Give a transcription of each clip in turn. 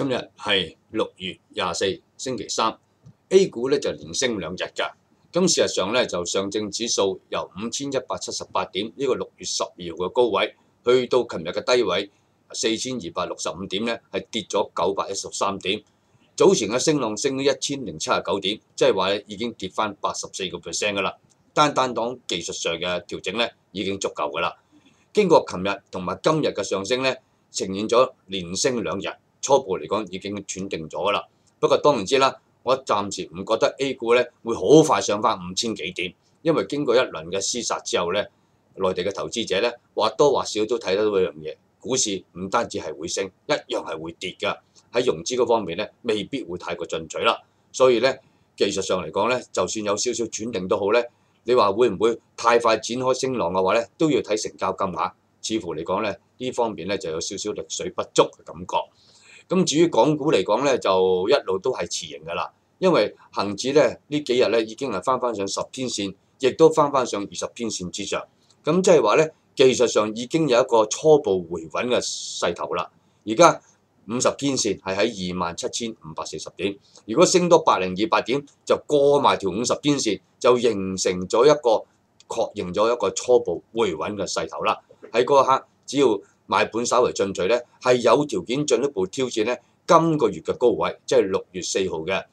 今日係6月24星期三 ，A 股咧就連升2日㗎。咁事實上咧就上證指數由5178點呢個6月12號嘅高位，去到琴日嘅低位4265點咧，係跌咗913點。早前嘅升浪升咗1079點，即係話咧已經跌翻84%㗎啦。單講技術上嘅調整咧已經足夠㗎啦。經過琴日同埋今日嘅上升咧，呈現咗連升2日。初步嚟講已經斷定咗㗎啦。不過當然知啦，我暫時唔覺得 A 股咧會好快上翻5000幾點，因為經過一輪嘅廝殺之後咧，內地嘅投資者咧或多或少都睇得到一樣嘢，股市唔單止係會升，一樣係會跌㗎。喺融資嗰方面咧，未必會太過進取啦。所以咧技術上嚟講咧，就算有少少斷定都好咧，你話會唔會太快展開升浪嘅話咧，都要睇成交金額。似乎嚟講咧，呢方面咧就有少少力水不足嘅感覺。咁至於港股嚟講咧，就一路都係持盈㗎啦，因為恒指咧呢幾日咧已經係翻上10天線，亦都翻上20天線之上。咁即係話咧，技術上已經有一個初步回穩嘅勢頭啦。而家50天線係喺27540點，如果升多102點，就過埋條50天線，就形成咗確認咗一個初步回穩嘅勢頭啦。喺嗰一刻，只要買盤稍為進取咧，係有條件進一步挑戰咧今個月嘅高位，即係6月4號嘅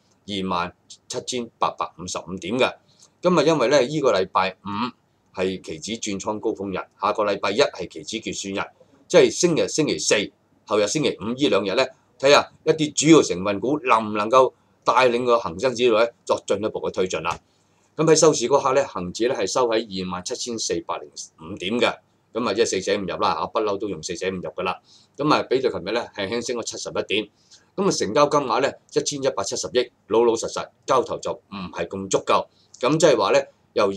27855點嘅。今日因為咧呢個禮拜5係期指轉倉高峰日，下個禮拜1係期指結算日，即係星期4、後日星期5呢2日咧，睇下一啲主要成分股能唔能夠帶領個恆生指數咧作進一步嘅推進啦。咁喺收市嗰刻咧，恆指咧係收喺27405點嘅。咁啊，即係4捨5入啦，不嬲都用4捨5入㗎啦。咁啊，比對琴日咧輕輕升咗71點。咁啊，成交金額咧1170億，老實交投就唔係咁足夠。咁即係話咧，由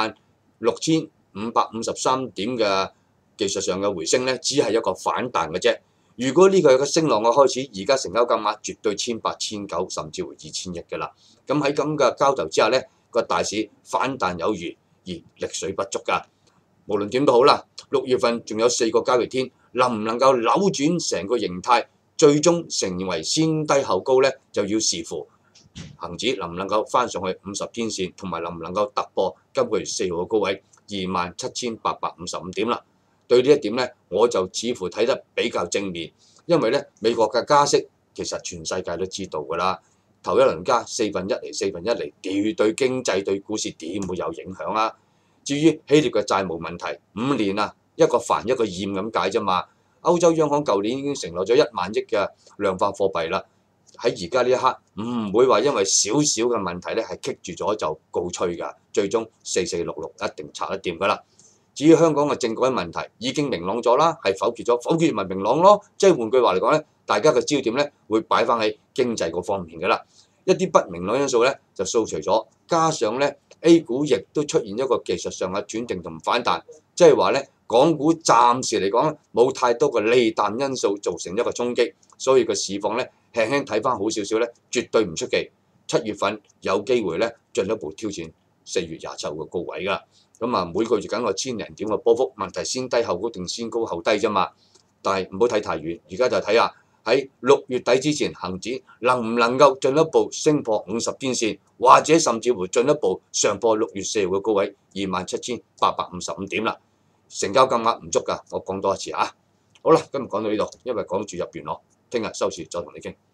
26553點嘅技術上嘅回升咧，只係一個反彈嘅啫。如果呢個係個升浪嘅開始，而家成交金額絕對1800、1900甚至乎2000億㗎啦。咁喺咁嘅交投之下咧，個大市反彈有餘，而力水不足㗎。無論點都好啦，6月份仲有4個交易天，能唔能夠扭轉成個形態，最終成為先低後高咧，就要視乎恆指能唔能夠翻上去50天線，同埋能唔能夠突破今個月4號嘅高位27855點啦。對呢一點咧，我就似乎睇得比較正面，因為咧美國嘅加息其實全世界都知道㗎啦，頭一輪加4分一嚟，對經濟對股市點會有影響啊？至於希臘嘅債務問題，5年啊，一個煩一個厭咁解啫嘛。歐洲央行舊年已經承諾咗1萬億嘅量化貨幣啦，喺而家呢一刻唔會話因為少少嘅問題咧係棘住咗就告吹㗎，最終4466一定拆得掂㗎啦。至於香港嘅政改問題已經明朗咗啦，係否決咗，否決咪明朗咯。即係換句話嚟講咧，大家嘅焦點咧會擺翻喺經濟嗰方面㗎啦。一啲不明朗因素咧就掃除咗，加上咧 A 股亦都出現一個技術上嘅轉定同反彈，即係話咧港股暫時嚟講冇太多嘅利淡因素造成一個衝擊，所以個市況咧輕輕睇翻好少少咧，絕對唔出奇。7月份有機會咧進一步挑戰4月27號嘅高位㗎。咁啊，每個月梗係1000零點嘅波幅，問題先低後高定先高後低啫嘛。但係唔好睇太遠，而家就睇下喺6月底之前，恆指能唔能夠進一步升破50天線，或者甚至乎進一步上破6月4號嘅高位27855點啦。成交金額唔足㗎，我講多一次嚇。好啦，今日講到呢度，因為講住入完咯，聽日收市再同你傾。